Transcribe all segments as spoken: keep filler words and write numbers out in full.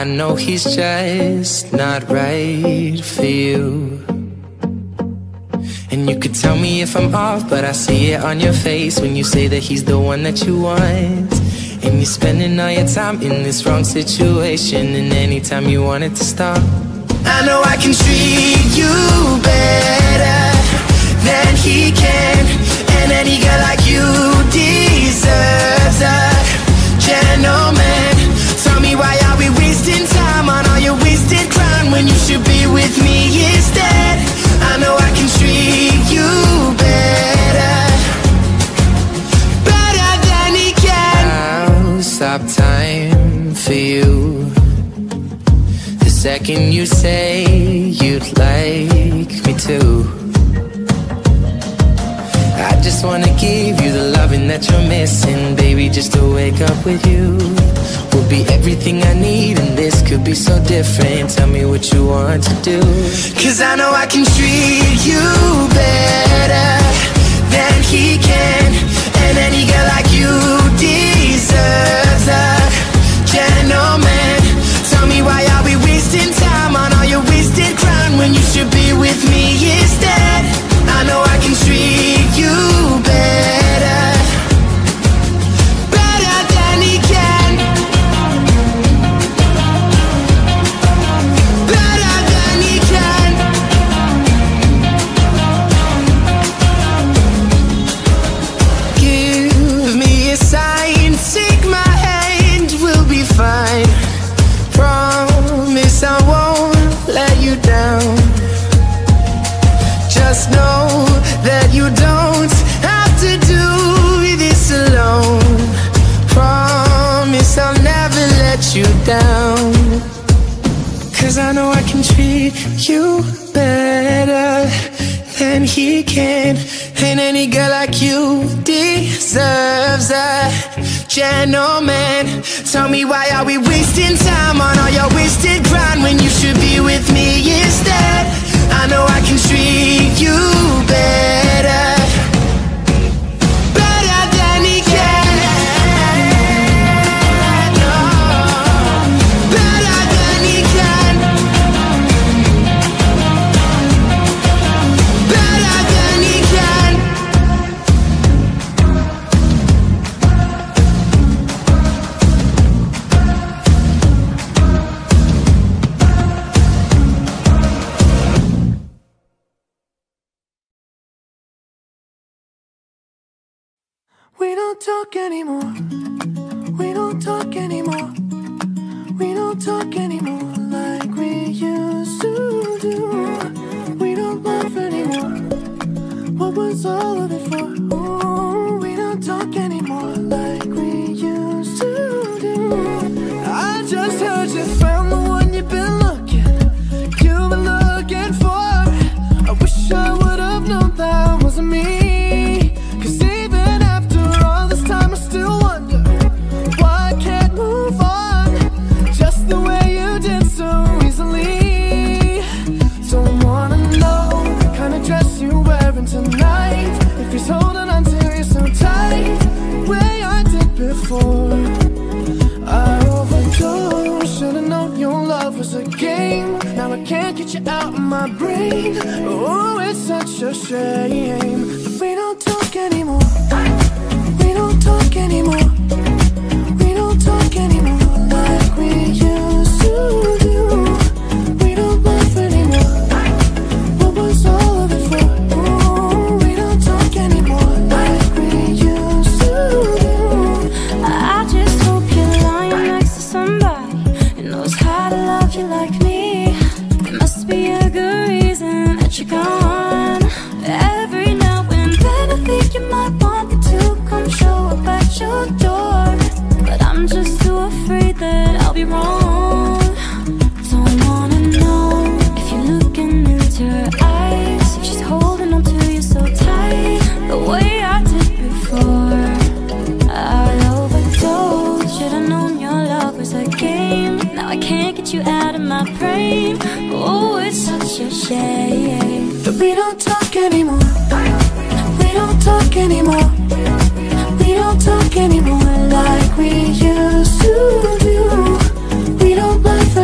I know he's just not right for you. And you could tell me if I'm off, but I see it on your face when you say that he's the one that you want. And you're spending all your time in this wrong situation, and anytime you want it to stop. I know I can treat you better than he can, and any girl like you deserves a gentleman. Tell me, why are we wasting time on all your wasted crown when you should be with me instead? I know I can treat you better, better than he can. I'll stop time for you the second you say you'd like me to. I just wanna give you the loving that you're missing, baby, just to wake up with you will be everything I need, and this could be so different. Tell me what you want to do, 'cause I know I can treat you better than he can, and any girl like you deserves a gentleman. Tell me, why are we wasting time on all your wasted crown when you should be with me instead? I know I can treat you better, better than he can, better than he can. Give me a sign, take my hand, we'll be fine. Promise I won't let you down. Just know that you don't have to do this alone. Promise I'll never let you down, 'cause I know I can treat you better than he can, and any girl like you deserves a gentleman. Tell me, why are we wasting time on all your wasted grind when you should be with me instead? I know I can treat you better, better than he can, oh, better than he can, better than he can. We don't talk anymore. We don't talk anymore. We don't talk anymore like we used to do. We don't laugh anymore. What was all of it for? Ooh, we don't talk anymore like we used to do. I just heard you found the one you've been looking, you've been looking for. I wish I would have known that wasn't me. Tonight, if he's holding on to you so tight, the way I did before, I overdosed. Should've known your love was a game. Now I can't get you out of my brain. Oh, it's such a shame that we don't talk anymore. We don't talk anymore. We don't talk anymore like we used to do. We don't laugh anymore. What was all of it for? But we don't talk anymore. We don't talk anymore. We don't talk anymore like we used to do. We don't laugh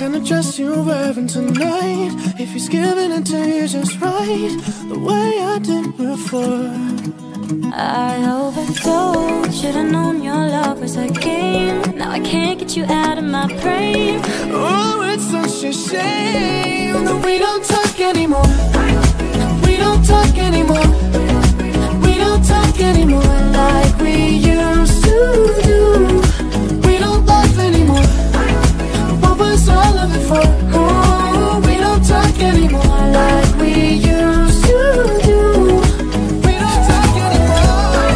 kind of dress you're wearing tonight. If he's giving it to you just right, the way I did before. I overdosed, should've known your love was a game. Now I can't get you out of my brain. Oh, it's such a shame that we don't talk anymore. We don't talk anymore. We don't talk anymore like we used to do. We don't laugh anymore. What was all of it for? Oh, we don't talk anymore like we used to do. We don't talk anymore.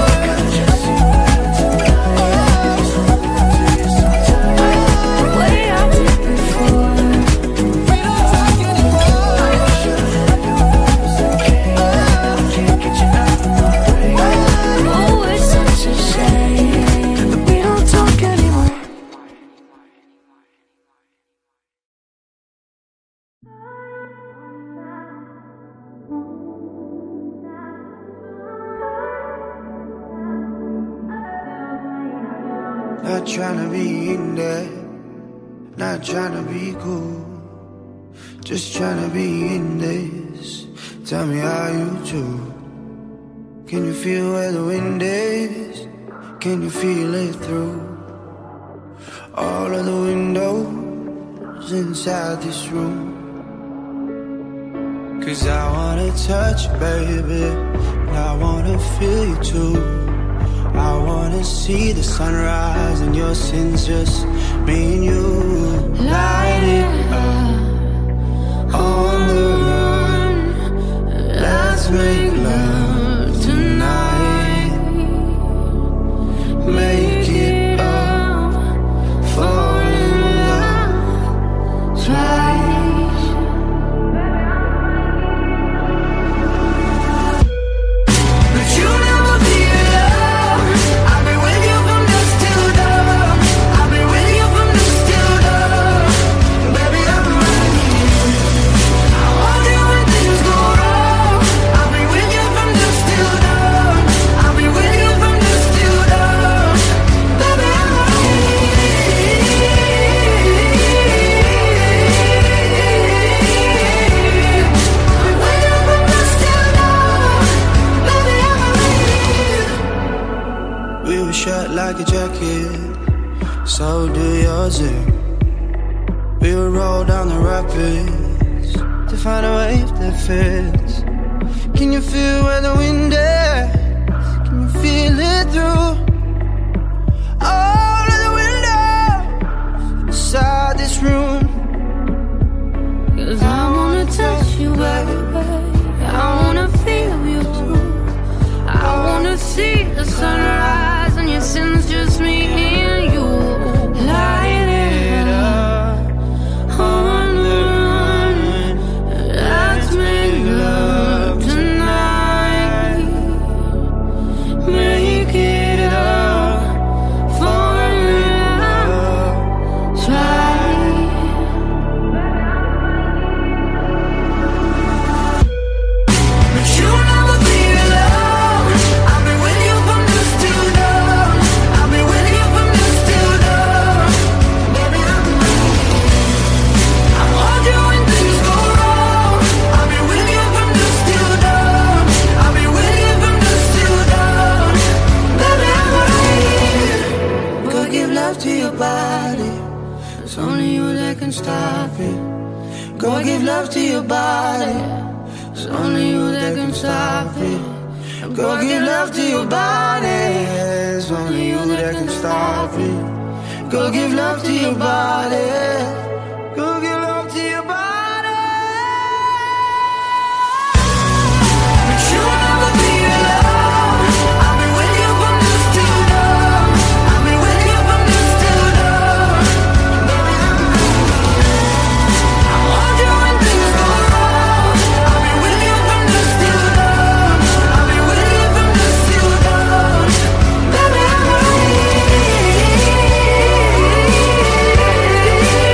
The way I did before. We don't talk anymore. Oh, it's such a shame That we don't talk anymore. Not tryna be in there, not tryna be cool, just tryna be in this. Tell me how you do. Can you feel where the wind is? Can you feel it through all of the windows inside this room? Cause I wanna touch you, baby, and I wanna feel you too. I wanna see the sunrise and your sins, just me and you. Light it up on the run. Let's make love tonight. Make it up, fall in love twice. But you never be alone. I've been with you from dusk till dawn. I've been with you from dusk till dawn. Baby, I'm right here. I want you when things go wrong. I've been with you from dusk till dawn. I've been with you from dusk till dawn. Baby, I'm right here. I've been with you from dusk till dawn. Baby, I'm right here. We were shut like a jacket, so do yours. eh? We would roll down the rapids to find a wave that fits. Can you feel where the wind is? Can you feel it through all of the windows inside this room? Cause I wanna touch you, baby. I wanna feel you too. I wanna see the sunrise and your sins, just me and you. Light it up on the run. Let's make love tonight. Make it up, fall in love twice. But you never be alone. I've been with you from dusk till dawn. I've been with you from dusk till dawn. Baby, I'm right here. I want you when things go wrong. I've been with you from dusk till dawn. I've been with you from dusk till dawn. Baby, I'm right here. Go give love to your body. It's only you that can stop it. Go give love to your body. It's only you that can stop it. Go give love to your body. It's only you that can stop it. Go give love to your body. Go give love to your body. But you never be alone. I've been with you from dusk till dawn. I've been with you from dusk till dawn. Baby, I'm right here. I want you when things go wrong. I've been with you from dusk till dawn. I've been with you from dusk till dawn. Baby, I'm right here.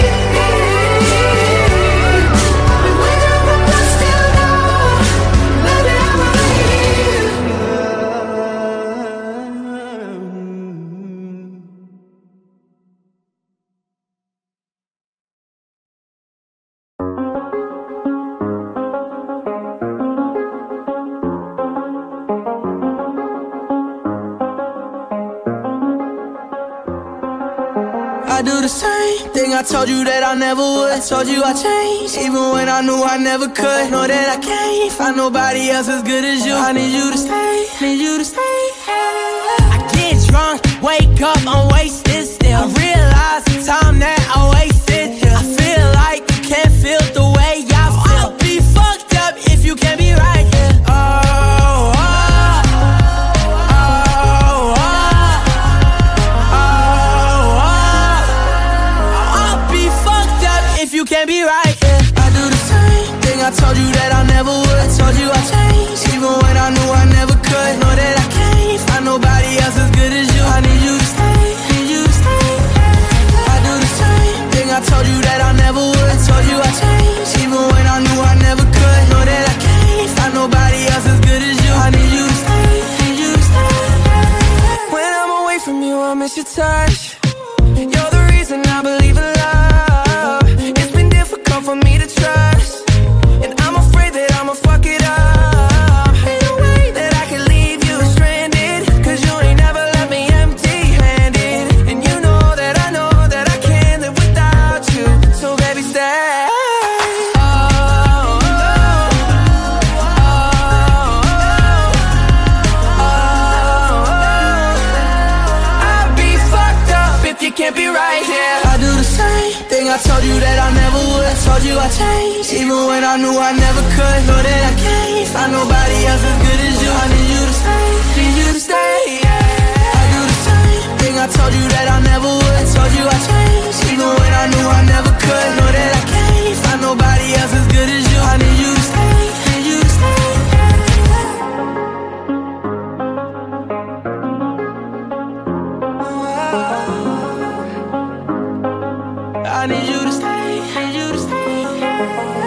do the same thing I told you that I never would. I told you I changed, even when I knew I never could. Know that I can't find nobody else as good as you. I need you to stay, need you to stay. I get drunk, wake up, I'm wasted still. I realize the time that I wasted here. I feel like you can't feel the way I feel. I'll be fucked up if you can't be right here. Oh, oh, oh, oh, oh, oh. I'll be fucked up if you can't be right here. I do the same thing I told you that I never would. I told you I changed, even when I knew I never could. Know that I can't find nobody else as good as you. I need you to stay, need you to stay. I do the same thing I told you that I never would. I told you I changed, even when I knew I never could. Know that I can't find nobody else as good as you. I need you to stay, need you to stay. When I'm away from you, I miss your touch. You're the reason I believe in love. It's been difficult for me to trust, and I'm afraid that I'ma fuck it up. Ain't no way that I can leave you stranded, cause you ain't never left me empty-handed. And you know that I know that I can't live without you. So baby, stay. Oh, oh, oh, oh, oh. I'll be fucked up if you can't be right here. I do the same thing I told you that I never would. I told you I changed, even when I knew I never could. Know that I can't find nobody else as good as you. I need you to stay, need you to stay, yeah. I do the same thing I told you that I never would. I told you I changed, even when I knew I never could. Know that I can't find nobody else as good as you. I need you to stay, need you to stay. I need you to stay, need you to stay.